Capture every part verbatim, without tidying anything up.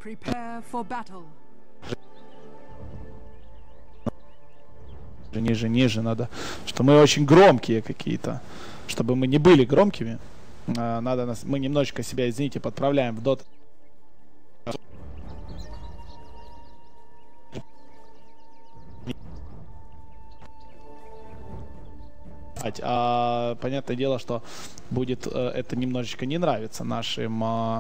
Prepare for battle. Ниже, ниже надо, что мы очень громкие какие-то, чтобы мы не были громкими. А, надо нас, мы немножечко себя, извините, подправляем в дот. А, понятное дело, что будет а, это немножечко не нравится нашим а,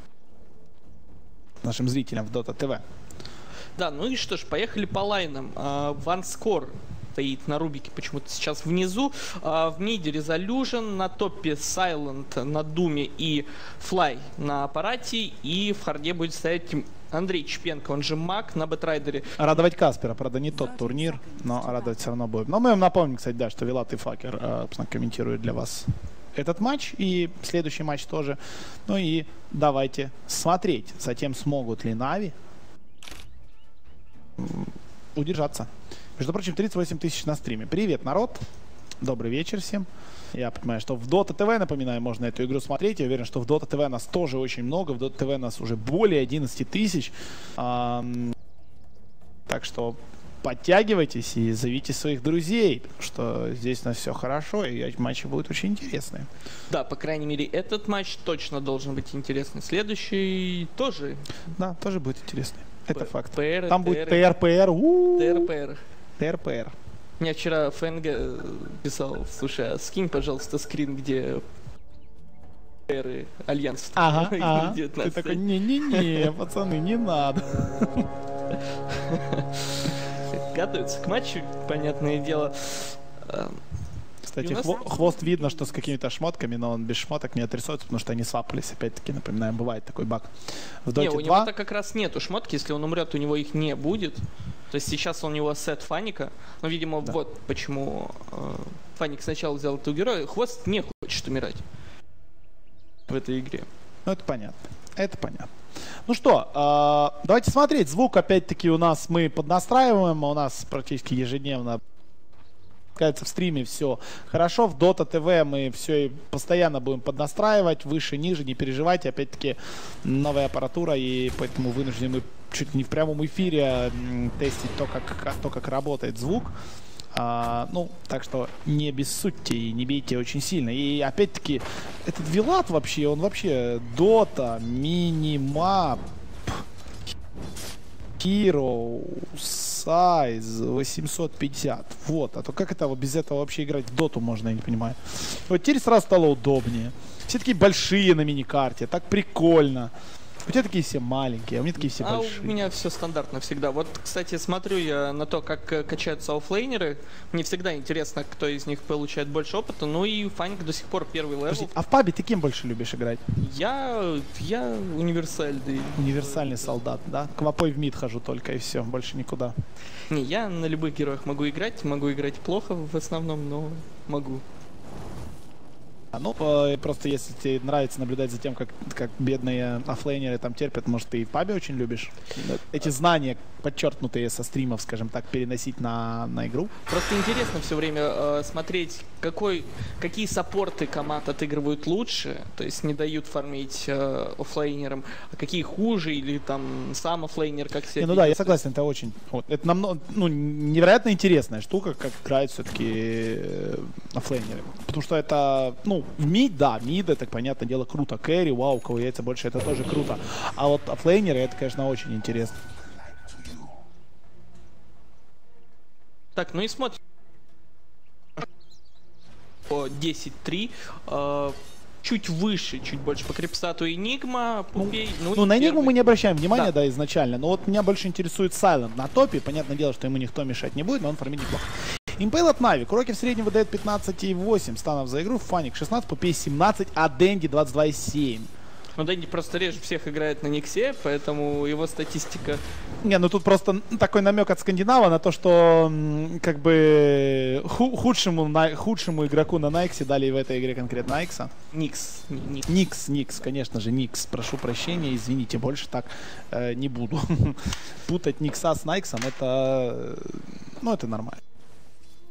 нашим зрителям в Дота ТВ. Да, ну и что ж, поехали по лайнам. Ванскор стоит на Рубике почему-то сейчас внизу. А, в миде Resolution, на топе Silent, на Думе и Fly на аппарате. И в харде будет стоять Андрей Чепенко, он же Мак, на Бэтрайдере. Радовать Каспера, правда, не тот турнир, но радовать все равно будет. Но мы вам напомним, кстати, да, что Вилат и Факер э, комментируют для вас этот матч и следующий матч тоже. Ну и давайте смотреть, затем смогут ли Нави удержаться. Между прочим, тридцать восемь тысяч на стриме. Привет, народ. Добрый вечер всем. Я понимаю, что в Dota ти ви, напоминаю, можно эту игру смотреть. Я уверен, что в Dota ти ви нас тоже очень много. В Dota ти ви нас уже более одиннадцати тысяч. А, так что подтягивайтесь и зовите своих друзей, потому что здесь у нас все хорошо, и матчи будут очень интересные. Да, по крайней мере, этот матч точно должен быть интересный. Следующий тоже. Да, тоже будет интересный. Это П факт. ПР, Там ТР, будет ТРПР. ТРПР. ТРПР. Мне вчера ФНГ писал, слушай, а скинь, пожалуйста, скрин, где ТР Альянс. Ага, ага. Ты такой, не-не-не, пацаны, не надо. Готовится к матчу, понятное дело. Кстати, хво хвост видно, что с какими-то шмотками, но он без шмоток не отрисуется, потому что они свапались. Опять-таки, напоминаем, бывает такой баг. В Доте не, у него-то как раз нету шмотки, если он умрет, у него их не будет. То есть сейчас у него сет Фаника. Но, видимо, да. Вот почему э, Фаник сначала взял этого героя. Хвост не хочет умирать в этой игре. Ну, это понятно. Это понятно. Ну что, э, давайте смотреть. Звук, опять-таки, у нас мы поднастраиваем. У нас практически ежедневно в стриме все хорошо. В Dota ти ви мы все постоянно будем поднастраивать. Выше, ниже, не переживайте. Опять-таки, новая аппаратура, и поэтому вынуждены мы чуть не в прямом эфире тестить то, как, то, как работает звук. А, ну, так что не обессудьте и не бейте очень сильно. И опять-таки, этот Вилат вообще, он вообще Дота, минимап, Hero, Size восемьсот пятьдесят. Вот, а то как это без этого вообще играть в Доту можно, я не понимаю. Вот теперь сразу стало удобнее. Все такие большие на миникарте, так прикольно. У тебя такие все маленькие, а у меня такие все а большие. У меня все стандартно всегда. Вот, кстати, смотрю я на то, как качаются оффлейнеры. Мне всегда интересно, кто из них получает больше опыта. Ну и Фаник до сих пор первый левел. Подожди, а в пабе ты кем больше любишь играть? Я, я универсальный. Универсальный солдат, да? Квапой в мид хожу только, и все, больше никуда. Не, я на любых героях могу играть. Могу играть плохо в основном, но могу. Ну, просто если тебе нравится наблюдать за тем, как, как бедные оффлейнеры там терпят, может, ты и в пабе очень любишь эти знания, подчеркнутые со стримов, скажем так, переносить на, на игру? Просто интересно все время э, смотреть, какой, какие саппорты команд отыгрывают лучше, то есть не дают фармить э, оффлейнерам, а какие хуже, или там сам оффлейнер как себя. Не, ну да, я согласен, это очень, вот, это намного, ну, невероятно интересная штука, как играют все-таки оффлейнеры, потому что это, ну, в мид, да, мид, это, понятное дело, круто. Кэрри, вау, у кого яйца больше, это тоже круто. А вот оффлейнеры, это, конечно, очень интересно. Так, ну и смотрим. десять три. Э, чуть выше, чуть больше по крипстату Энигма, Пупей. Ну, ну, ну на Энигму первый... мы не обращаем внимания, да. да, изначально. Но вот меня больше интересует Silent на топе. Понятное дело, что ему никто мешать не будет, но он фармит неплохо. Импейл от Нави. Куроки в среднем выдает пятнадцать и восемь станов за игру. Фаник шестнадцать, Пупей семнадцать, а Дэнди двадцать два и семь. Ну, Дэнди просто реже всех играет на Никсе, поэтому его статистика... Не, ну тут просто такой намек от скандинава на то, что как бы худшему, худшему игроку на Найксе дали в этой игре конкретно Найкса. Никс. Никс, Никс, Никс, конечно же, Никс. Прошу прощения, извините, больше так э, не буду. Путать Никса с Найксом, это, ну, это нормально.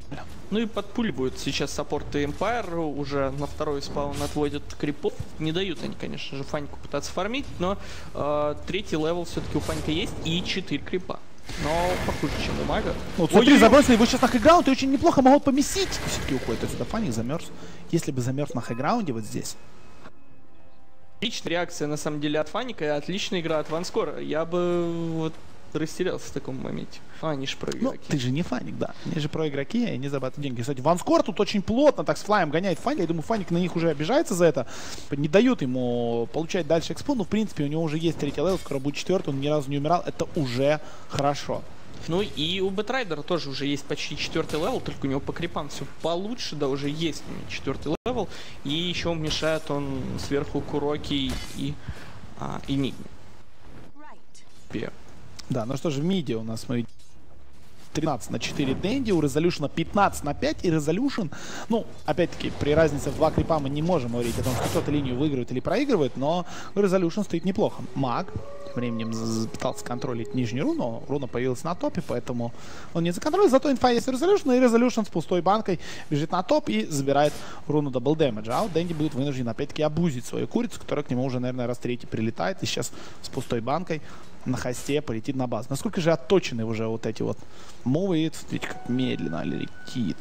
Ну и подпуливают сейчас саппорты Empire, уже на второй спаун отводят крипов. Не дают они, конечно же, Фанику пытаться фармить, но э, третий левел все-таки у Фаника есть и четыре крипа. Но похуже, чем у Мага. Вот смотри, забросили его сейчас на хайграунде, очень неплохо могут поместить. Все-таки уходит отсюда. Фаник замерз. Если бы замерз на хайграунде вот здесь. Отличная реакция, на самом деле, от Фаника и отличная игра от Ванскора. Я бы вот растерялся в таком моменте. А, они же про игроки. Ну, ты же не Фаник, да. Они же про игроки, и они зарабатывают деньги. Кстати, Ванскор тут очень плотно так с флаем гоняет Фаника. Я думаю, Фаник на них уже обижается за это. Не дают ему получать дальше экспо. Но, в принципе, у него уже есть третий левел, скоро будет четвертый. Он ни разу не умирал. Это уже хорошо. Ну и у Бэтрайдера тоже уже есть почти четвертый левел, только у него по крипам все получше, да, уже есть четвертый левел. И еще мешает он сверху Куроки и, а, и Нигме. Right. Да, ну что же, в миде у нас мы тринадцать на четыре Дэнди, у Резолюшена пятнадцать на пять, и Резолюшен, ну, опять-таки, при разнице в два крипа мы не можем говорить о том, что кто-то линию выигрывает или проигрывает, но Резолюшен стоит неплохо. Маг временем пытался контролить нижнюю руну, руна появилась на топе, поэтому он не законтролил, зато инфа есть у Резолюшена, и Резолюшен с пустой банкой бежит на топ и забирает руну дабл дэмэджа, а вот Дэнди будет вынужден опять-таки обузить свою курицу, которая к нему уже, наверное, раз третий прилетает, и сейчас с пустой банкой на хосте полетит на базу. Насколько же отточены уже вот эти вот мувы, видите, как медленно летит.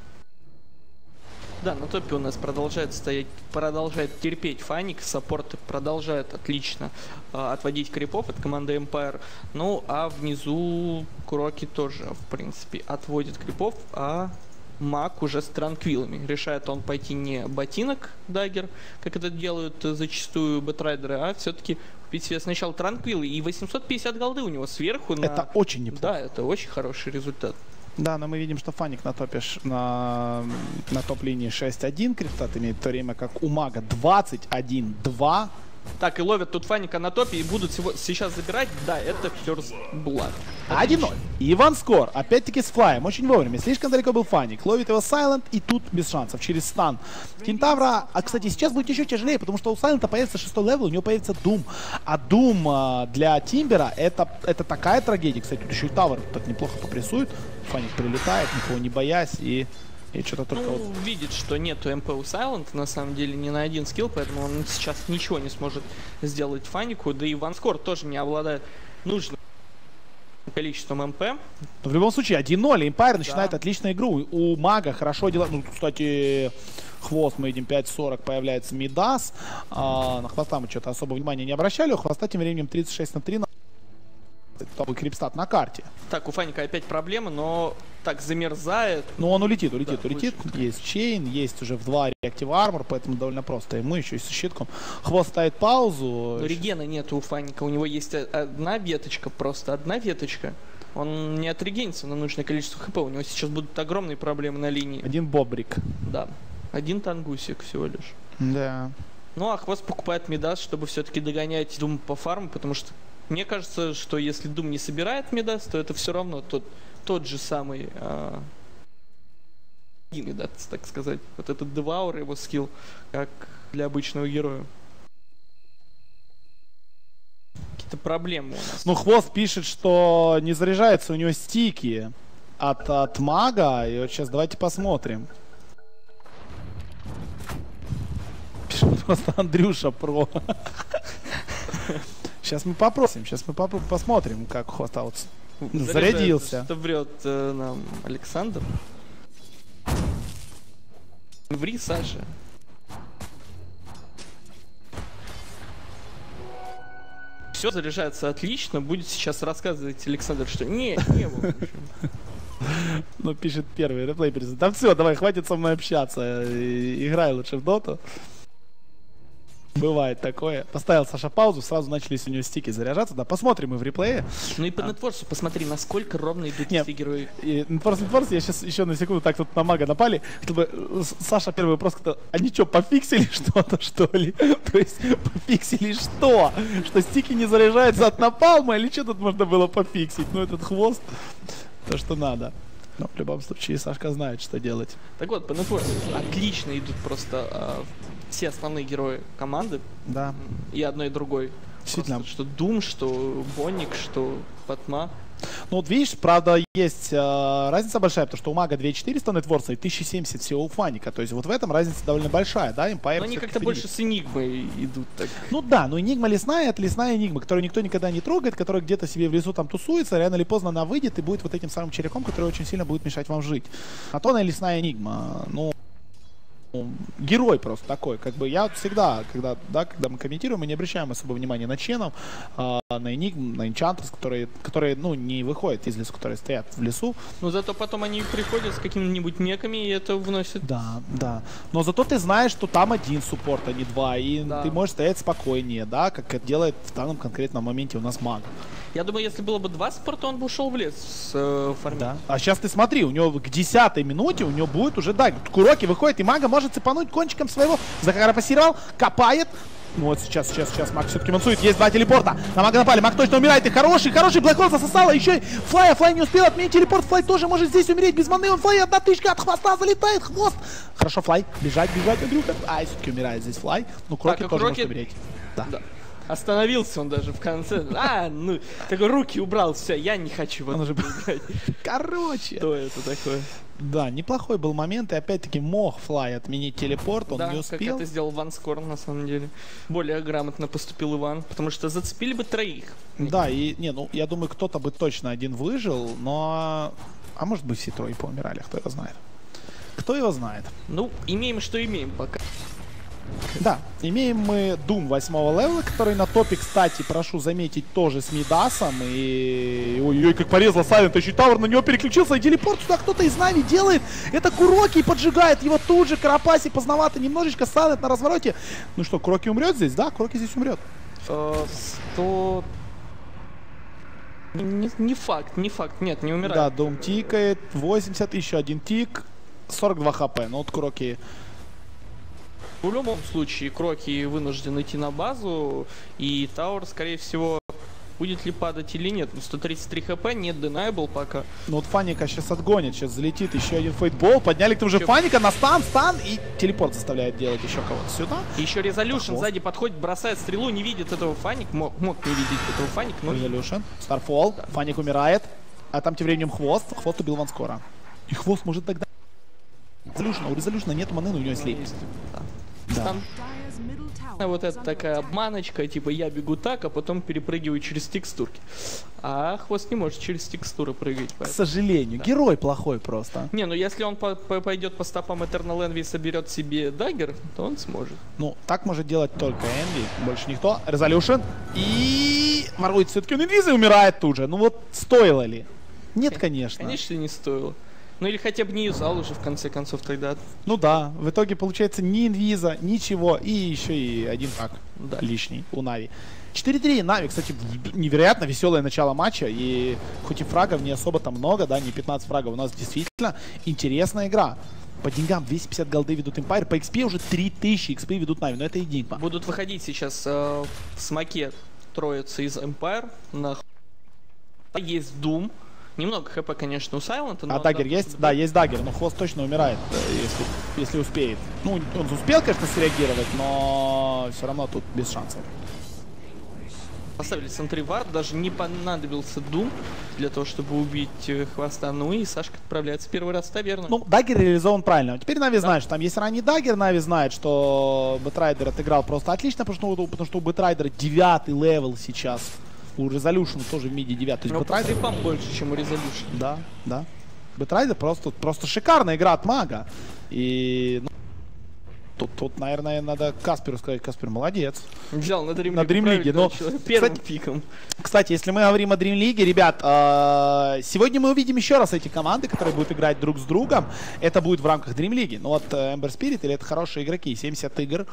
Да, на топе у нас продолжает стоять, продолжает терпеть Фаник, саппорты продолжают отлично э, отводить крипов от команды Empire. Ну, а внизу Куроки тоже, в принципе, отводит крипов, а Маг уже с транквилами. Решает он пойти не ботинок даггер, как это делают зачастую бэтрайдеры, а все-таки купить себе сначала транквилы. И восемьсот пятьдесят голды у него сверху. Это на... очень неплохо. Да, это очень хороший результат. Да, но мы видим, что Фаник на топе на, на топ-линии шесть один криптат имеет, в то время как у Мага двадцать один два. Так, и ловят тут Фаника на топе и будут сейчас забирать. Да, это First Blood. один ноль. И Ванскор, опять-таки с флаем, очень вовремя. Слишком далеко был Фаник. Ловит его Сайлент, и тут без шансов, через стан Кентавра. А, кстати, сейчас будет еще тяжелее, потому что у Сайлента появится шестой левел, у него появится Дум. А Дум а, для Тимбера это, это такая трагедия. Кстати, тут еще и Тавр так неплохо попрессует. Фаник прилетает, никого не боясь, и... И что-то только ну, вот... видит, что нету МП у Silent, на самом деле, ни на один скилл, поэтому он сейчас ничего не сможет сделать Фанику, да и Ванскор тоже не обладает нужным количеством МП. Но в любом случае, один ноль, Empire начинает да. отличную игру. У Мага хорошо дела... Ну, кстати, хвост мы видим пять сорок, появляется Мидас. А, на хвоста мы что-то особо внимания не обращали, у хвоста тем временем тридцать шесть на три. Топовый крипстат на карте. Так, у Фаника опять проблемы, но так замерзает. Ну он улетит, улетит, да, улетит. выше. Есть чейн, есть уже в два реактив армор, поэтому довольно просто. Ему еще и со щитком. Хвост ставит паузу. Но регена нет у Фаника, у него есть одна веточка, просто одна веточка. Он не отрегенится на нужное количество хп, у него сейчас будут огромные проблемы на линии. Один бобрик. Да, один тангусик всего лишь. Да. Ну а Хвост покупает Мидас, чтобы все-таки догонять Дум по фарму, потому что мне кажется, что если Дум не собирает Мидас, то это все равно тот, тот же самый а... Мидас, так сказать. Вот этот Деваур, его скилл, как для обычного героя. Какие-то проблемы у нас. Ну, Хвост пишет, что не заряжается у него стики от, от Мага. И вот сейчас давайте посмотрим. Пишет просто Андрюша про. Сейчас мы попросим, сейчас мы попро посмотрим, как Хвост аут зарядился. Что врет э, нам Александр. Ври, Саша. Все заряжается отлично. Будет сейчас рассказывать Александр, что не, не было. Ну, пишет первый реплей. Да все, давай, хватит со мной общаться. Играй лучше в доту. Бывает такое. Поставил Саша паузу, сразу начались у него стики заряжаться. Да, посмотрим мы в реплее. Ну и по нетворсу посмотри, насколько ровно идут Нет, все герои. Нетворс, Нетворс, я сейчас еще на секунду так тут на Мага напали, чтобы Саша первый вопрос, кто, они что, пофиксили что-то, что ли? То есть пофиксили что? Что стики не заряжаются от напалма, или что тут можно было пофиксить? Ну этот Хвост, то что надо. Но в любом случае Сашка знает, что делать. Так вот, по нетворсу отлично идут просто а, все основные герои команды. Да. И одной, и другой. Действительно. Просто, что Дум, что Бонник, что Патма. Ну вот видишь, правда, есть э, разница большая, потому что у мага две тысячи четыреста нетворца и тысяча семьдесят всего у фаника. То есть вот в этом разница довольно большая, да? Empire но они как-то больше с Энигмой идут так. Ну да, но Энигма лесная, это лесная Энигма, которую никто никогда не трогает, которая где-то себе в лесу там тусуется, рано или поздно она выйдет и будет вот этим самым червяком, который очень сильно будет мешать вам жить. А то она лесная Энигма. Ну, герой просто такой, как бы я вот всегда, когда, да, когда мы комментируем, мы не обращаем особо внимания на ченов, э, на Энигм, на Энчантрес, которые, которые, ну, не выходят из леса, которые стоят в лесу. Но зато потом они приходят с какими-нибудь меками и это вносит. Да, да. Но зато ты знаешь, что там один суппорт, а не два, и да. Ты можешь стоять спокойнее, да, как это делает в данном конкретном моменте у нас маг. Я думаю, если было бы два спорта, он бы ушел в лес с э, формой. Да. А сейчас ты смотри, у него к десятой минуте у него будет уже, да, Куроки выходит, и мага может цепануть кончиком своего. Захара пассировал, копает. Ну вот сейчас, сейчас, сейчас Маг все-таки мансует. Есть два телепорта. На мага напали. Маг точно умирает. И хороший, хороший Блэкхолл засосало. Еще и Флая. Флай не успел отменить телепорт. Флай тоже может здесь умереть без маны. Он Флай, одна тычка от хвоста залетает. Хвост. Хорошо, Флай. Бежать, бежать, Андрюха. Ай, все-таки умирает здесь Флай. Ну, Кроки так, тоже Кроки... может умереть. Да. да. Остановился он даже в конце. А, ну, такой руки убрал, все, я не хочу вот уже... Короче. Что это такое? Да, неплохой был момент, и опять-таки мог Флай отменить телепорт, он да, не успел. как это сделал Ванскор, на самом деле. Более грамотно поступил Иван, потому что зацепили бы троих. Да, и, не, ну, я думаю, кто-то бы точно один выжил, но... А может быть, все трое поумирали, кто его знает. Кто его знает. Ну, имеем, что имеем пока. Да, имеем мы Doom восьмого левела, который на топе, кстати, прошу заметить, тоже с Мидасом. И ой-ой, как порезал Сайлент, еще Тавр на него переключился, и телепорт сюда кто-то из Нави делает. Это Куроки, поджигает его тут же, Карапаси поздновато немножечко, Сайлент на развороте. Ну что, Куроки умрет здесь? Да, Куроки здесь умрет. сто... Не, не факт, не факт, нет, не умирает. Да, Doom тикает, восемьдесят, еще один тик, сорок два хп, ну вот Куроки... В любом случае, Кроки вынужден идти на базу, и Тауэр, скорее всего, будет ли падать или нет. Ну, сто тридцать три хп, нет Deniable пока. Ну вот Фаника сейчас отгонит, сейчас залетит еще один фейтбол, подняли к тому же еще... Фаника на стан, стан, и телепорт заставляет делать еще кого-то сюда. И еще Resolution сзади подходит, бросает стрелу, не видит этого Фаник, мог, мог не видеть этого Фаник, но... Resolution, Starfall, да. Фаник умирает, а там тем временем Хвост, Хвост убил Ванскора. И Хвост может тогда... Resolution, у Resolution нет маны, но у него есть лейт. Да. Там вот это такая обманочка, типа я бегу так, а потом перепрыгиваю через текстурки. А Хвост не может через текстуры прыгать. Поэтому. К сожалению, да. Герой плохой просто. Не, ну если он по по пойдет по стопам Eternal Envy и соберет себе даггер, то он сможет. Ну, так может делать только Envy, больше никто. Resolution. И ворует все-таки он инвизы умирает тут же. Ну вот стоило ли? Нет, конечно. Конечно, не стоило. Ну или хотя бы не юзал уже в конце концов тогда. Ну да, в итоге получается ни инвиза, ничего, и еще и один фраг да. лишний у Нави. четыре три Нави, кстати, невероятно веселое начало матча, и хоть и фрагов не особо там много, да, не пятнадцать фрагов, у нас действительно интересная игра. По деньгам двести пятьдесят голды ведут Empire, по экспи уже три тысячи экспи ведут Нави, но это Энигма. Будут выходить сейчас э, в смоке троица из Empire, на есть Doom. Немного хп, конечно, у Сайлента. А даггер есть? Да, есть даггер, но Хвост точно умирает, если, если успеет. Ну, он успел, конечно, среагировать, но все равно тут без шансов. Поставили Сентривар, даже не понадобился Doom для того, чтобы убить Хвоста. Ну и Сашка отправляется первый раз в таверну. Ну, даггер реализован правильно. Теперь Нави да. знает, что там есть ранний даггер. Нави знает, что Бэтрайдер отыграл просто отлично, потому что, потому что у Бэтрайдера девятый левел сейчас. У Resolution тоже в миде девятый. Но по стрипам больше, чем у Resolution. Да, да. Бэтрайдер просто, просто шикарная игра от мага. И ну, тут, тут, наверное, надо Касперу сказать. Каспер молодец. Взял на Dream League. На Dream League, но первым кстати, пиком. Кстати, если мы говорим о Dream League, ребят, э, сегодня мы увидим еще раз эти команды, которые будут играть друг с другом. Это будет в рамках Dream League. Ну вот Ember Spirit, или это хорошие игроки, семьдесят игр.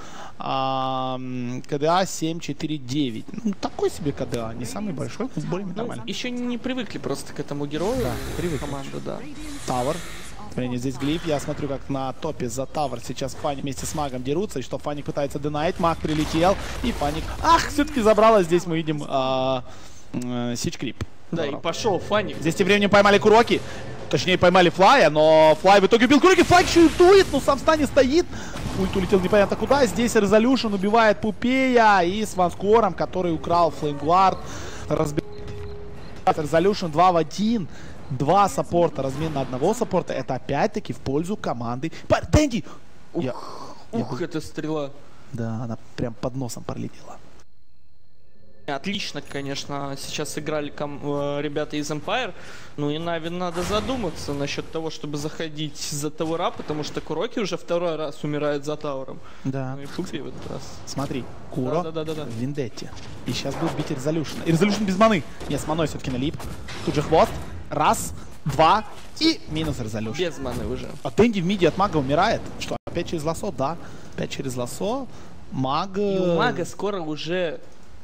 Э, КДА семь четыре девять. Ну, такой себе КДА, не самый большой, но более ну, нормально. Еще не привыкли просто к этому герою. Да, привыкли. Команда, да. Тавр. Смотрите, здесь глиф. Я смотрю, как на топе за Тавр сейчас Фаник вместе с Магом дерутся. И что Фаник пытается денайт. Маг прилетел. И Фаник... Ах, все-таки забрала. Здесь мы видим Сич-крип. Да, и пошел Фаник. Здесь тем временем поймали Куроки. Точнее, поймали Флая, но Флай в итоге убил Куроки. Флай еще и ультует, но сам в стане стоит. Ульт улетел непонятно куда. Здесь Resolution убивает Пупея. И с Ванскором, который украл Флеймгвард, разбил Resolution два в один. Два саппорта, размен на одного саппорта. Это опять-таки в пользу команды. Дэнди! Ух, Я... ух Я... эта стрела. Да, она прям под носом пролетела. Отлично, конечно, сейчас играли ком э, ребята из Empire. Ну и Нави надо задуматься насчет того, чтобы заходить за таура, потому что Куроки уже второй раз умирает за тауром. Да. Ну и Фугри в этот раз. Смотри, Куро да, да, да, да, да. в Вендетте. И сейчас будет бить Resolution. И Resolution без маны. Нет, с маной все-таки налип. Тут же хвост. Раз, два и минус Resolution. Без маны уже. А Дэнди в миде от мага умирает. Что, опять через лосо? Да. Опять через лосо. Маг... И у мага скоро уже...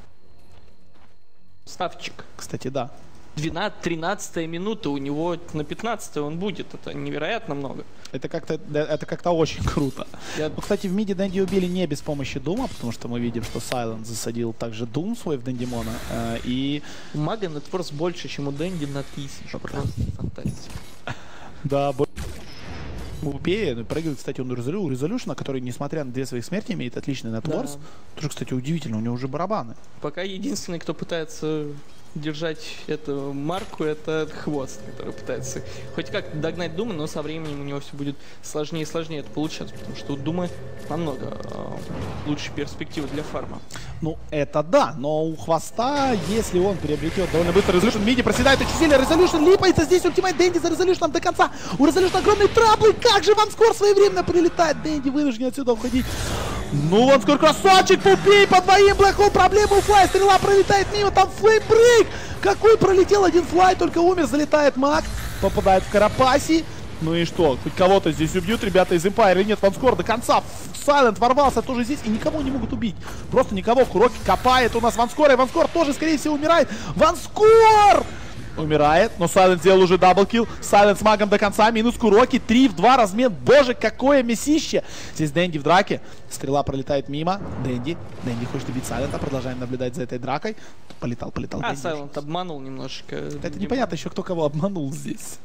ставчик. Кстати, да. двенадцатая-тринадцатая минута, у него на пятнадцатой он будет. Это невероятно много. Это как-то это как-то очень круто. Я... Ну, кстати, в миде Дэнди убили не без помощи Дума, потому что мы видим, что Silent засадил также Дум свой в Дэндимона. Э, и... У мага нетфорс больше, чем у Дэнди на тысячу. Просто фантастика. Да, Убей, прыгает, кстати, он у Resolution, который, несмотря на две своих смерти, имеет отличный нетворс. Да. Тоже, кстати, удивительно, у него уже барабаны. Пока единственный, кто пытается держать эту марку, это Хвост, который пытается хоть как догнать Дума, но со временем у него все будет сложнее и сложнее это получаться, потому что у Дума намного э, лучше перспективы для фарма. Ну, это да, но у Хвоста, если он приобретет довольно быстро Resolution, миди проседает очень сильно, Resolution липается, здесь ультимейт Дэнди за Resolution до конца. У Resolution огромные траблы, как же Ванскор своевременно прилетает, Дэнди вынужден отсюда уходить. Ну, Ванскор красавчик, Пупей по двоим, Блэкхол, проблема у Флай, стрела пролетает мимо, там флеймбрейк. Какой пролетел один Флай, только умер, залетает маг, попадает в Карапаси. Ну и что, хоть кого-то здесь убьют ребята из Empire или нет, Ванскор до конца. Silent ворвался тоже здесь и никого не могут убить. Просто никого, Куроки копает у нас Ванскор, и Ванскор тоже, скорее всего, умирает. Ванскор! Умирает, но Silent сделал уже даблкил. Silent с магом до конца, минус Куроки, три в два размен. Боже, какое месище! Здесь Дэнди в драке. Стрела пролетает мимо. Дэнди. Дэнди хочет убить Сайлента. Продолжаем наблюдать за этой дракой. Полетал, полетал. А, Дэнди. Silent обманул немножечко. Это непонятно еще, кто кого обманул здесь.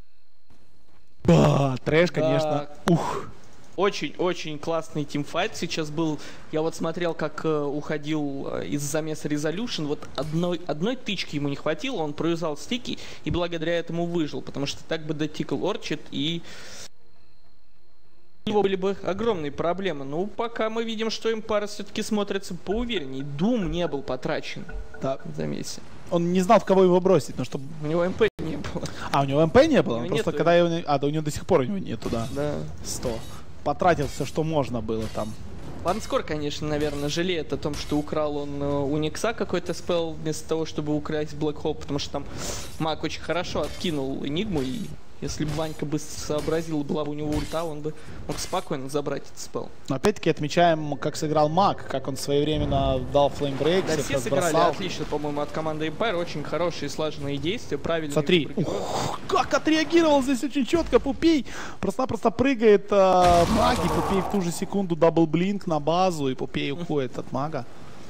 Ба, трэш, конечно. Да. Ух. Очень-очень классный тимфайт сейчас был. Я вот смотрел, как э, уходил э, из замеса Resolution. Вот одной, одной тычки ему не хватило, он провязал стики и благодаря этому выжил, потому что так бы дотикал Орчит и... У него были бы огромные проблемы. Ну, пока мы видим, что Empire все-таки смотрится поувереннее. Дум не был потрачен да. в замесе. Он не знал, в кого его бросить, но чтобы... У него МП не было. А, у него МП не было? У него Просто нету. когда его... А, да у него до сих пор у него нету, да. Да. сто. Потратил все, что можно было там. Ванскор, конечно, наверное, жалеет о том, что украл он э, у Никса какой-то спел вместо того, чтобы украсть Black Hole, потому что там маг очень хорошо откинул Энигму, и если бы Ванька быстро сообразил, была бы у него ульта, он бы мог спокойно забрать этот спел. Но опять-таки отмечаем, как сыграл маг, как он своевременно дал флеймбрейк, Да, всех все сыграли разбросал. отлично, по-моему, от команды Empire. Очень хорошие, слаженные действия, правильные. Смотри, ух, как отреагировал здесь очень четко Пупей. Просто-напросто прыгает э, маг, и Пупей в ту же секунду даблблинк на базу, и Пупей уходит от мага.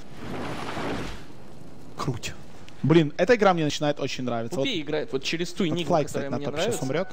Круть. Блин, эта игра мне начинает очень нравиться. Пупей вот, играет вот через ту Энигму, Флай, которая кстати, мне на топ нравится. сейчас умрет.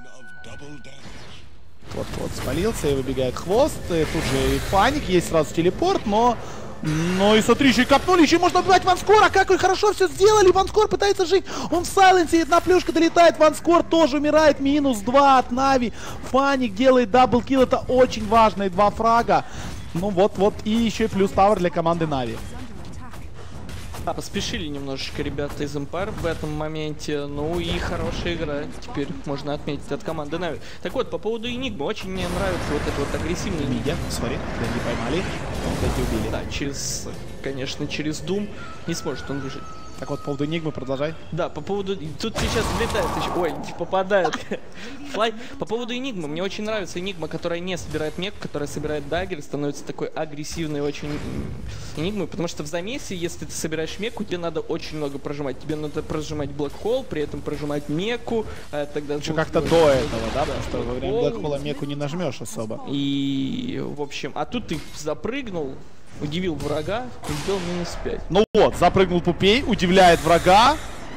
Вот, вот, спалился, и выбегает хвост. И тут же и паник, есть сразу телепорт, но... Ну и смотри, еще и копнули, еще можно убивать Ванскора. Как вы хорошо все сделали, Ванскор пытается жить. Он в сайленсе, одна плюшка долетает, Ванскор тоже умирает, минус два от Нави. Фаник делает даблкил, это очень важные два фрага. Ну вот-вот, и еще и плюс тавер для команды Нави. Да, поспешили немножечко ребята из Empire в этом моменте. Ну и хорошая игра, теперь можно отметить, от команды Нави. Так вот, по поводу Энигмы, очень мне нравится вот это вот агрессивный Мидя, смотри, Дэнди поймали, Дэнди убили. Да, через, конечно, через Doom не сможет он выжить. Так вот, по поводу Энигмы продолжай. Да, по поводу... Тут сейчас влетает еще... Ой, не попадает. Флай. По поводу Энигмы. Мне очень нравится Энигма, которая не собирает мег, которая собирает даггер, становится такой агрессивной очень Энигмой, потому что в замесе, если ты собираешь меку, тебе надо очень много прожимать. Тебе надо прожимать Black Hole, при этом прожимать меку. А тогда еще как-то до этого, да? Потому что во время Black Hole меку не нажмешь особо. И, в общем, а тут ты запрыгнул, удивил врага и сделал минус пять. Ну вот, запрыгнул Пупей, удивляет врага.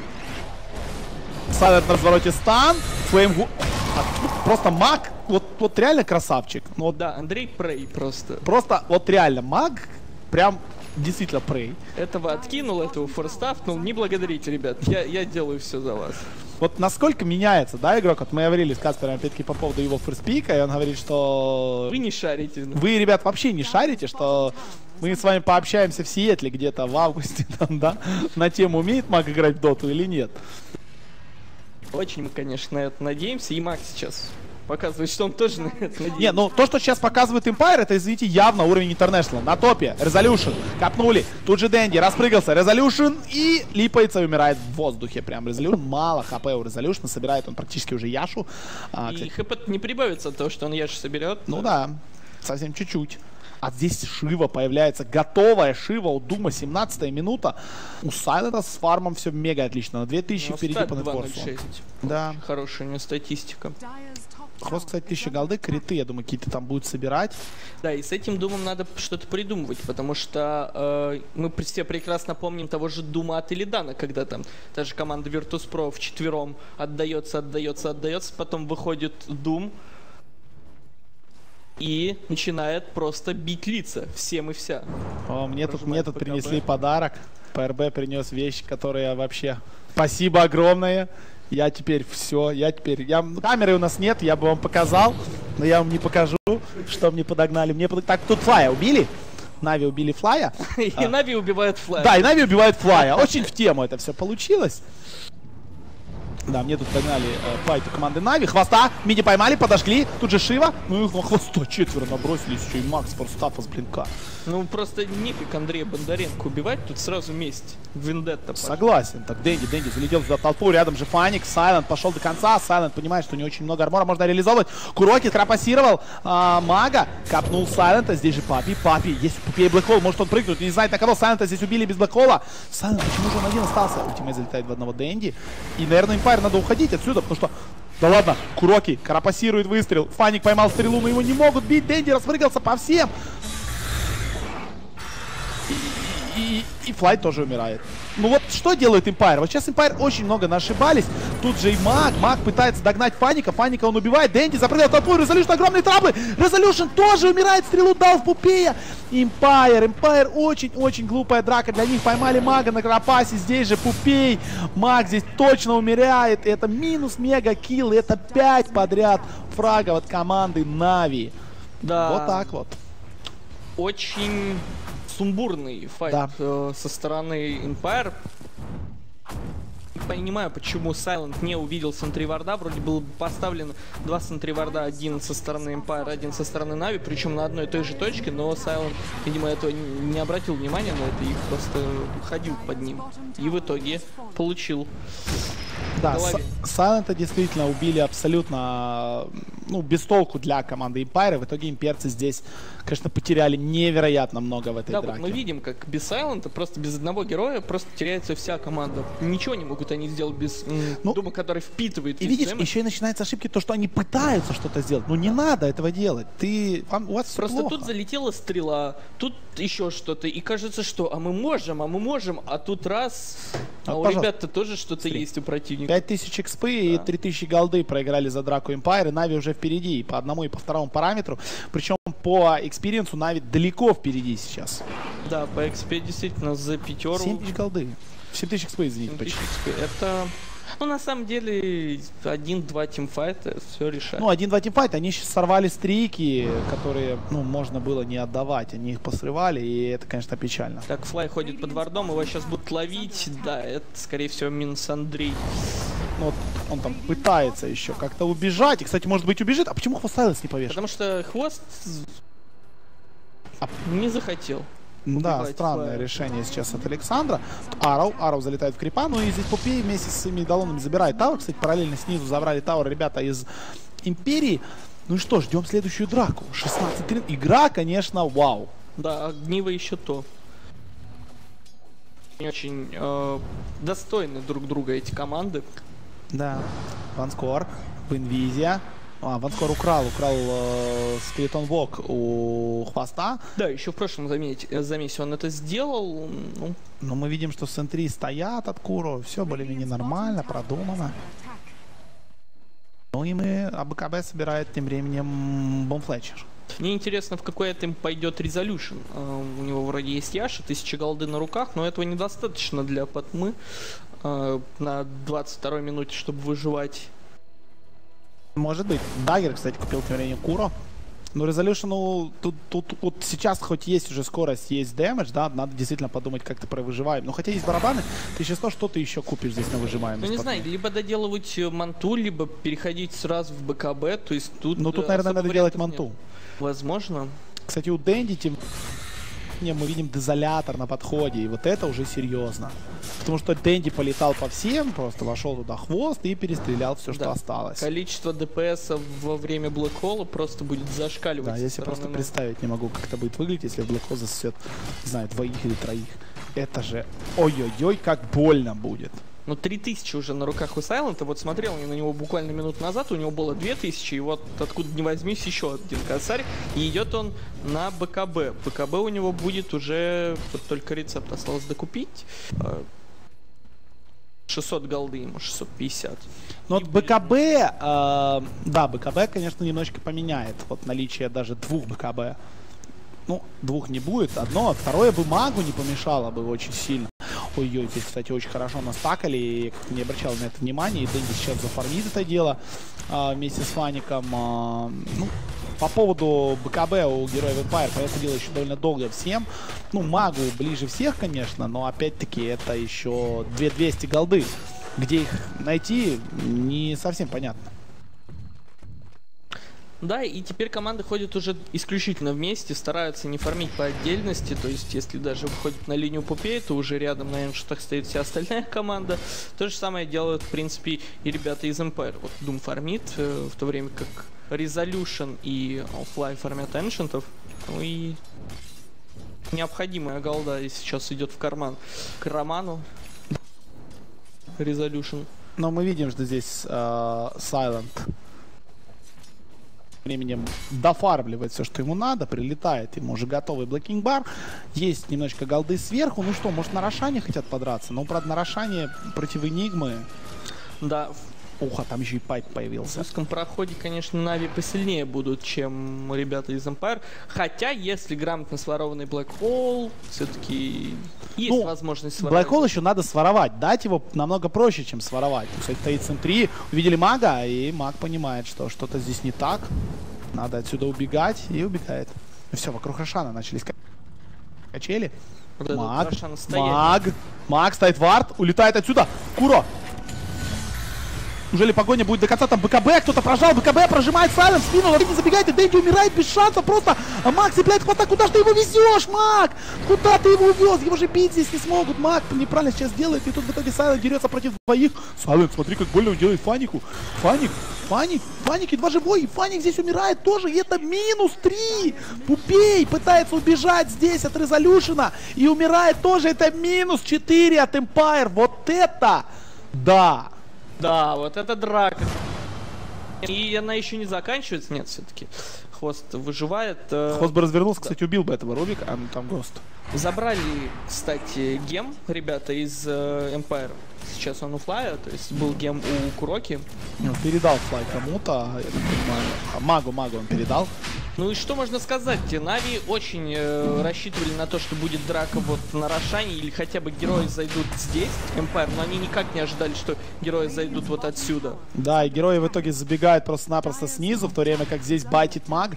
Ставит на развороте стан. Флейм... А, просто маг, вот, вот реально красавчик. Ну, вот, да, Андрей Прей просто. Просто вот реально маг прям действительно прей. Этого откинул, этого форстафнул. Не благодарите, ребят. Я, я делаю все за вас. Вот насколько меняется, да, игрок? Вот мы говорили с Каспером, опять-таки, по поводу его ферстпика, и он говорит, что... Вы не шарите. Вы, ребят, вообще не шарите, что мы с вами пообщаемся в Сиэтле где-то в августе, там, да, на тему, умеет Маг играть в доту или нет. Очень мы, конечно, на это надеемся. И Маг сейчас показывает, что он тоже на это надеется. Не, ну то, что сейчас показывает Empire, это, извините, явно уровень International. На топе Resolution, капнули, тут же Дэнди, распрыгался, Resolution и липается и умирает в воздухе. Прям Resolution, мало хп у Resolution, собирает он практически уже Яшу. А, и хп не прибавится от того, что он Яшу соберет. Ну да, совсем чуть-чуть. А здесь Шива появляется, готовая Шива у Дума, семнадцатая минута. У Сайлента с фармом все мега отлично, на две тысячи впереди по нетворсу. Да. Хорошая у него статистика. Хвост, кстати, тысяча голды, криты, я думаю, какие-то там будут собирать. Да, и с этим Думом надо что-то придумывать, потому что э, мы все прекрасно помним того же Дума от Илидана, когда там та же команда Virtus.pro вчетвером отдается, отдается, отдается, потом выходит Дум и начинает просто бить лица всем и вся. О, мне тут, мне тут принесли подарок. ПРБ принес вещь, которая вообще... Спасибо огромное. Я теперь все, я теперь... Я... Камеры у нас нет, я бы вам показал, но я вам не покажу, что мне подогнали. Мне под... Так, тут Флая убили. Нави убили Флая. И а. Нави убивает Флая. Да, и Нави убивает Флая. Очень в тему это все получилось. Да, мне тут погнали э, файт у команды Нави. Хвоста, миди поймали, подожгли. Тут же Шива. Ну и хвоста четверо набросились. Еще и Макс Форстафа с блинка. Ну просто нефиг Андрея Бондаренко убивать. Тут сразу месть. Вендетта. Согласен. Так, Дэнди, Дэнди залетел за толпу. Рядом же Фаник. Сайлент пошел до конца. Сайлент понимает, что у него очень много армора. Можно реализовывать. Куроки крапассировал а, Мага. Капнул Сайлента. Здесь же Папи. Папи. Есть у Пупея Блэкхолл. Может он прыгнуть. Не знает на кого. Сайлента здесь убили без Блэкхолла. Сайлент, почему же он один остался? Ультимейт залетает в одного Дэнди. И, наверное, Empire надо уходить отсюда, потому что... Да ладно, Куроки карапассирует выстрел. Фаник поймал стрелу, но его не могут бить. Дэнди распрыгался по всем. И, и, и Флайт тоже умирает. Ну вот что делает Empire? Вот сейчас Empire очень много нашибались. Тут же и Маг. Маг пытается догнать Фаника. Фаника он убивает. Дэнди запрыгнул в толпу. Resolution огромные траблы. Resolution тоже умирает. Стрелу дал в Пупея. Empire. Empire очень-очень глупая драка. Для них поймали Мага на Карапасе. Здесь же Пупей. Маг здесь точно умирает. Это минус мега килл. Это пять подряд фрагов от команды Нави. Да. Вот так вот. Очень... сумбурный файт да. э, со стороны Empire. Не понимаю, почему Silent не увидел сентриварда. Вроде было поставлено два сентриварда, один со стороны Empire, один со стороны Нави, причем на одной и той же точке, но Silent, видимо, этого не обратил внимания на это и просто ходил под ним. И в итоге получил. Да, Silent действительно убили абсолютно, ну, без толку для команды Empire. В итоге имперцы здесь, конечно, потеряли невероятно много в этой да, драке. Вот мы видим, как без Silent, просто без одного героя, просто теряется вся команда. Ничего не могут они сделать без ну, Дума, который впитывает. И видишь, дэмэдж. Еще и начинаются ошибки, то, что они пытаются что-то сделать. Ну, не надо этого делать. Ты, вам, у вас просто плохо. Тут залетела стрела, тут еще что-то. И кажется, что а мы можем, а мы можем, а тут раз... А, а у ребят-то тоже что-то есть у противника. пять тысяч экспы да. и три тысячи голды проиграли за драку Empire. И Нави уже впереди и по одному, и по второму параметру. Причем по экспириенсу Нави далеко впереди сейчас. Да, по экспе действительно за пятеру. семь тысяч голды. семь тысяч экспы, извините, почти. Это... Ну, на самом деле, один-два тимфайта все решает. Ну, один-два тимфайта, они сейчас сорвали стрики, которые, ну, можно было не отдавать. Они их посрывали, и это, конечно, печально. Так, Флай ходит под вардом, его сейчас будут ловить. Да, это, скорее всего, минус Андрей. Ну, вот он там пытается еще как-то убежать. И, кстати, может быть, убежит. А почему Хвост Сайлентс не повешен? Потому что Хвост не захотел. Да, странное флай. решение сейчас от Александра. Арроу, Арроу залетает в крипа, ну и здесь Пупей вместе с своими долонами забирает Тауэр. Кстати, параллельно снизу забрали Тауэр ребята из Империи. Ну и что, ждем следующую драку. шестнадцать три. Игра, конечно, вау. Да, огниво еще то. Очень э, достойны друг друга эти команды. Да, Ванскор, Инвизия. А, Ванскор украл, украл э, Скелетон Вок у Хвоста. Да, еще в прошлом замесе, замесе он это сделал. Ну. Но мы видим, что сентри стоят от Куру, все более-менее нормально, продумано. Ну и мы, АБКБ собирает тем временем Бомфлетчер. Мне интересно, в какой этим пойдет Resolution. Uh, у него вроде есть Яша, тысяча голды на руках, но этого недостаточно для Патмы uh, на двадцать второй минуте, чтобы выживать. Может быть. Даггер, кстати, купил тем временем Куро. Ну, Resolution, ну, тут, тут вот сейчас хоть есть уже скорость, есть дэмэдж, да, надо действительно подумать, как ты про выживаем. Ну, хотя есть барабаны, ты сейчас что ты еще купишь здесь на выживаемость? Ну, не знаю, либо доделывать манту, либо переходить сразу в БКБ, то есть тут... Ну, тут, наверное, надо делать манту. Нет. Возможно. Кстати, у Дэнди тем мы видим дезолятор на подходе, и вот это уже серьезно. Потому что Дэнди полетал по всем, просто вошел туда хвост и перестрелял все, что да. осталось. Количество ДПС во время Блэк-Холла просто будет зашкаливать. Да, я себе просто представить не могу, как это будет выглядеть, если Блэк-Холл засосет, не знаю, двоих или троих. Это же, ой-ой-ой, как больно будет. Ну, три тысячи уже на руках у Сайлента. Вот смотрел я на него буквально минут назад, у него было две тысячи, и вот откуда ни возьмись еще один косарь. И идет он на БКБ. БКБ у него будет уже, вот только рецепт осталось докупить. шестьсот голды ему, шестьсот пятьдесят. Ну вот БКБ, э, да, БКБ, конечно, немножечко поменяет. Вот наличие даже двух БКБ. Ну, двух не будет, одно, а второе бы магу не помешало бы очень сильно. Ой-ой, здесь, кстати, очень хорошо настакали, я как-то не обращал на это внимания, и Дэнди сейчас зафармит это дело а, вместе с Фаником. А, ну, по поводу БКБ у героев Empire, понятное дело, еще довольно долго всем. Ну, магу ближе всех, конечно, но опять-таки это еще две тысячи двести голды. Где их найти, не совсем понятно. Да, и теперь команды ходят уже исключительно вместе, стараются не фармить по отдельности, то есть если даже выходит на линию Пупея, то уже рядом на эншотах стоит вся остальная команда. То же самое делают, в принципе, и ребята из Empire. Вот Doom фармит, э, в то время как Resolution и Fly фармят эншентов. Ну и необходимая голда сейчас идет в карман к Роману. Resolution. Но мы видим, что здесь э, Silent временем дофармливает все, что ему надо, прилетает ему уже готовый блокинг бар, есть немножечко голды сверху, ну что, может на Рошане хотят подраться, но правда на Рошане против Энигмы, да. Ух, а там еще и Пайп появился. В узком проходе, конечно, Нави посильнее будут, чем ребята из Empire. Хотя, если грамотно сворованный Black Hole, все-таки есть ну, возможность своровать. Black Hole еще надо своровать. Дать его намного проще, чем своровать. То есть стоит Сентри, увидели мага, и маг понимает, что что-то здесь не так. Надо отсюда убегать, и убегает. И все, вокруг Рошана начались качели. Вот маг, маг, маг, стоит вард, улетает отсюда. Куро! Неужели погоня будет до конца? Там БКБ, кто-то прожал, БКБ прожимает Сайлент, спину, Лорини забегает, и Дэнди умирает без шансов просто. А Маг цепляет хвоста, куда ж ты его везешь, Маг? Куда ты его увез? Его же бить здесь не смогут, Маг неправильно сейчас делает, и тут в итоге Сайлент дерется против двоих. Сайлент, смотри, как больно он делает Фанику. Фаник, Фаник, Фаник едва живой, и Фаник здесь умирает тоже, и это минус три. Пупей пытается убежать здесь от Резолюшена, и умирает тоже, это минус четыре от Empire. Вот это, да. Да, вот это драка. И она еще не заканчивается. Нет, все-таки Хвост выживает. Хвост бы развернулся, да. Кстати, убил бы этого Рубика, а там Гост. Забрали, кстати, гем ребята из э, Empire. Сейчас он у Флая, то есть был гем у Куроки. Он передал Флай кому-то, я так понимаю. А магу, магу он передал. Ну и что можно сказать? Нави очень э, рассчитывали на то, что будет драка вот на Рошане, или хотя бы герои зайдут здесь, Empire, но они никак не ожидали, что герои зайдут вот отсюда. Да, и герои в итоге забегают просто-напросто снизу, в то время как здесь байтит маг.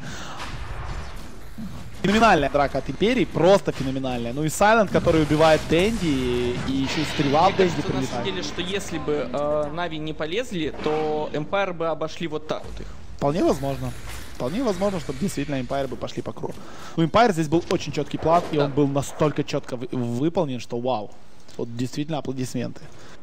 Феноменальная драка от Империи, просто феноменальная. Ну и Сайлент, который убивает Дэнди, и еще и стрела в Дэнди прилетает. На самом деле, что если бы э, Нави не полезли, то Empire бы обошли вот так вот их. Вполне возможно. Вполне возможно, чтобы действительно Empire бы пошли по кругу. У Empire здесь был очень четкий план, и да. Он был настолько четко вы выполнен, что вау. Вот действительно аплодисменты.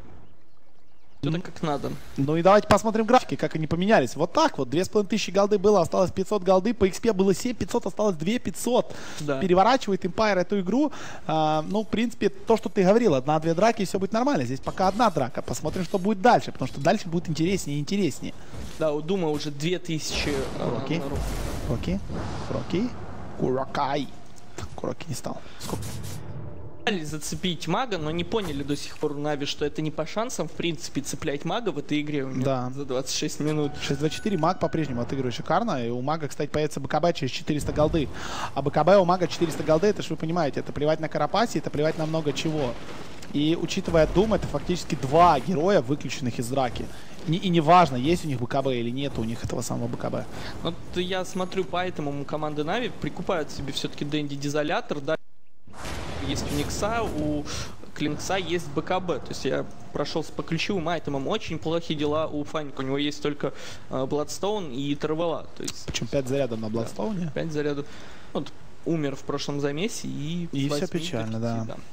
Это как надо. Ну и давайте посмотрим графики, как они поменялись. Вот так вот, две с половиной тысячи голды было, осталось пятьсот голды, по экспе было семь пятьсот, осталось две пятьсот. Да. Переворачивает Empire эту игру. А, ну, в принципе, то, что ты говорил, одна-две драки, и все будет нормально. Здесь пока одна драка. Посмотрим, что будет дальше, потому что дальше будет интереснее и интереснее. Да, у Дума уже две тысячи. Куроки, Куроки, Куроки, Курокай. Куроки не стал. Сколько? зацепить мага, но не поняли до сих пор у Нави, что это не по шансам, в принципе, цеплять мага в этой игре у меня да. за двадцать шесть минут. шесть два четыре, маг по-прежнему отыгрывает шикарно, и у мага, кстати, появится БКБ через четыреста голды. А БКБ у мага четыреста голды, это ж вы понимаете, это плевать на Карапасе, это плевать на много чего. И учитывая Doom, это фактически два героя, выключенных из драки. Не, и неважно, есть у них БКБ или нет у них этого самого БКБ. Вот я смотрю, поэтому команды Нави прикупают себе все-таки Дэнди Дизолятор, да. Есть у Никса, у Клинкса есть БКБ. То есть я прошел по ключевым айтемам. Очень плохие дела у Фаника. У него есть только Бладстоун э, и Травела. То есть... Причем пять зарядов на Бладстоуне. Да, пять зарядов. Вот, умер в прошлом замесе и... И все печально, да. да.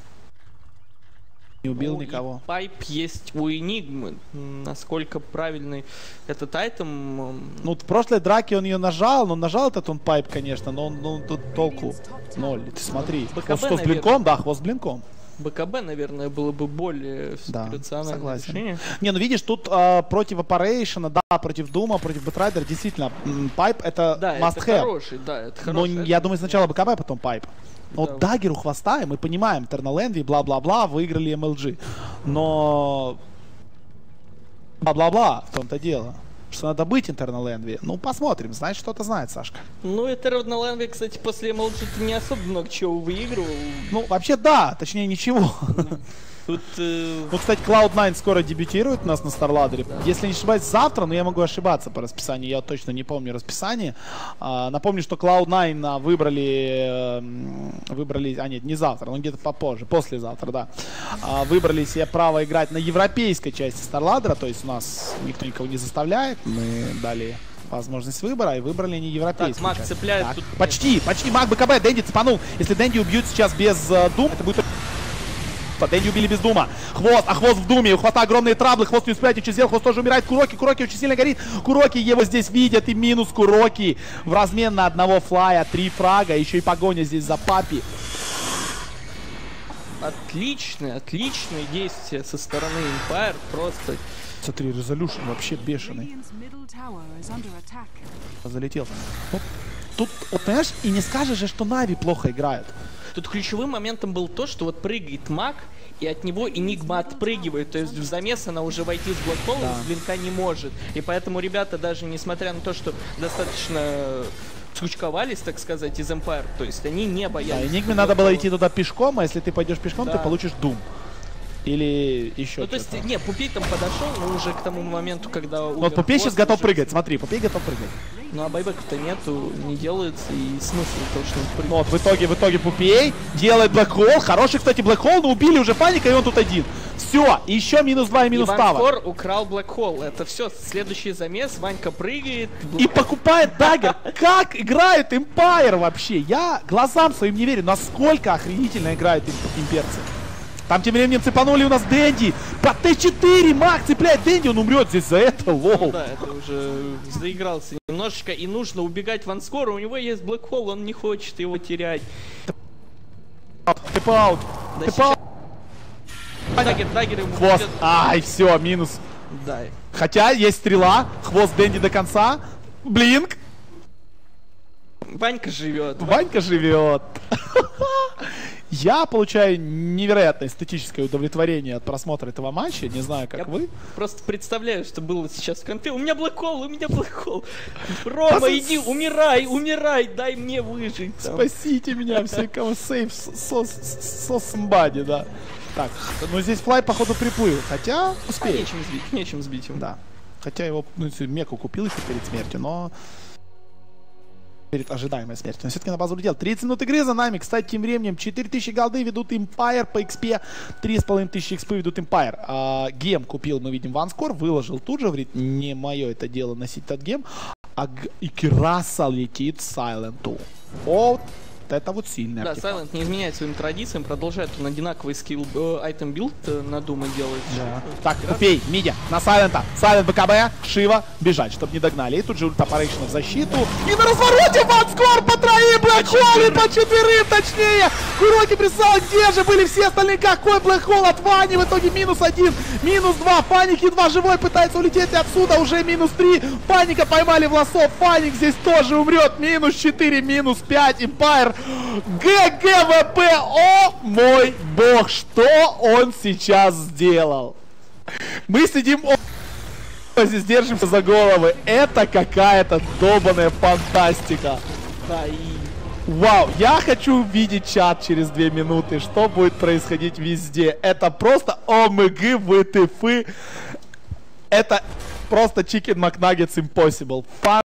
Не убил ну, никого. Пайп есть у Энигмы. Насколько правильный этот айтем. Ну, в прошлой драке он ее нажал, но нажал этот он пайп, конечно, но он ну, тут толку ноль. Ты смотри. БКБ, хвост, что с блинком? Да, хвост с блинком. БКБ, наверное, было бы более да, рациональное согласен. решение. Не, ну видишь, тут э, против Operation, да, против Дума, против Бэтрайдера, действительно, пайп это да, must это have. Хороший, да, это но хороший, я это... думаю, сначала БКБ, потом пайп. Но да. Вот Даггер у хвоста, и мы понимаем, Терналенви, бла-бла-бла, выиграли эм эл джи. Но... Бла-бла-бла, в том-то дело. Что надо быть Интерналенви. Ну, посмотрим, значит, что-то знает Сашка. Ну, Интерналенви, кстати, после эм эл джи не особо много чего выигрывал. Ну, вообще, да, точнее, ничего. Тут, э... Ну, кстати, клауд найн скоро дебютирует у нас на StarLadder. Да. Если не ошибаюсь, завтра, но я могу ошибаться по расписанию, я точно не помню расписание. А, напомню, что клауд найн выбрали, выбрали, а нет, не завтра, но где-то попозже, послезавтра, да. А, выбрали себе право играть на европейской части StarLadder, то есть у нас никто никого не заставляет, мы дали возможность выбора, и выбрали не европейскую. Так, маг часть. цепляет. Так, тут... Почти, почти, маг БКБ, Дэнди цепанул. Если Дэнди убьют сейчас без uh, Doom, это будет... Дэнди убили без Дума. Хвост, а хвост в Думе. У хвоста огромные траблы. Хвост не успевает ничего сделать. Хвост тоже умирает. Куроки, Куроки очень сильно горит. Куроки его здесь видят. И минус Куроки. В размен на одного флая. Три фрага. Еще и погоня здесь за Папи. Отличные, отличные действия со стороны Empire. Просто... Смотри, Resolution вообще бешеный. Залетел. Ну, тут, вот, понимаешь, и не скажешь же, что Нави плохо играют. Тут ключевым моментом был то, что вот прыгает маг, и от него Энигма отпрыгивает. То есть в замес она уже войти с блокпола, да. С блинка не может. И поэтому ребята, даже несмотря на то, что достаточно скучковались, так сказать, из Empire, то есть они не боялись. Да, Энигме надо было идти туда пешком, а если ты пойдешь пешком, да. Ты получишь Doom. Или еще ну, то есть, не, Пупей там подошел, но уже к тому моменту, когда... Ну, вот Пупей сейчас готов уже... прыгать, смотри, Пупей готов прыгать. Ну, а байбеков-то нету, не делается, и смысл точно прыгать. Ну, вот в итоге, в итоге Пупей делает блэкхолл, хороший, кстати, блэкхолл, но убили уже Паника, и он тут один. Все, еще минус два и минус Тава. Иван Скор украл блэкхолл, это все, следующий замес, Ванька прыгает. И покупает Даггер. Как играет Empire вообще? Я глазам своим не верю, насколько охренительно играют имперцы. Там тем временем цепанули у нас Дэнди. По Т четыре маг цепляет Дэнди, он умрет здесь за это, лол. Ну, да, это уже заигрался немножечко. И нужно убегать Ванскору, у него есть блэкхолл, он не хочет его терять. Тэп-аут. Тэп-аут. Даггер, Даггер ему хвост. Будет... Ай, все, минус. Да. Хотя есть стрела, хвост Дэнди до конца. Блинк. Ванька живет. Ванька живет. Я получаю невероятное эстетическое удовлетворение от просмотра этого матча. Не знаю, как я вы. Просто представляю, что было сейчас в конфе. У меня блэкхолл, у меня блэкхолл. Рома, а иди, умирай, умирай, дай мне выжить. Там. Спасите меня, все, кого сейв, со самбади, да. Так, ну здесь флай, походу, приплыл. Хотя успеет. А нечем сбить, нечем сбить его. Да. Хотя его, ну, Меку купил еще перед смертью, но... перед ожидаемой смертью. Но все-таки на базу улетел. тридцать минут игры за нами. Кстати, тем временем четыре тысячи голды ведут Empire по экспе. три с половиной тысячи экспы ведут Empire. А, гем купил, мы видим, Ванскор. Выложил тут же. Говорит, не мое это дело носить этот гем. А и Кираса летит Сайленту. Вот это вот сильный Да, артефакт. Silent не изменяет своим традициям. Продолжает он одинаковый скилл айтем билд э, на Дума делать. Да. Так, Пупей, Мидя, на Сайлента. Сайлент БКБ, Шива, бежать, чтобы не догнали. И тут же ультапарейшн в защиту. И на развороте Ванскор по троим, блэкхолл и по четверым, точнее. Куроки прислал, где же были все остальные? Какой блэкхолл от Вани? В итоге минус один, минус два. Паник едва живой пытается улететь отсюда. Уже минус три. Паника поймали в лосо. Паник здесь тоже умрет. Минус четыре, минус пять. Empire ГГВП, о мой бог, что он сейчас сделал? Мы сидим, о, здесь держимся за головы. Это какая-то долбаная фантастика. Да, и... Вау, я хочу увидеть чат через две минуты, что будет происходить везде. Это просто ОМГ, ВТФ. Это просто Chicken McNuggets Impossible.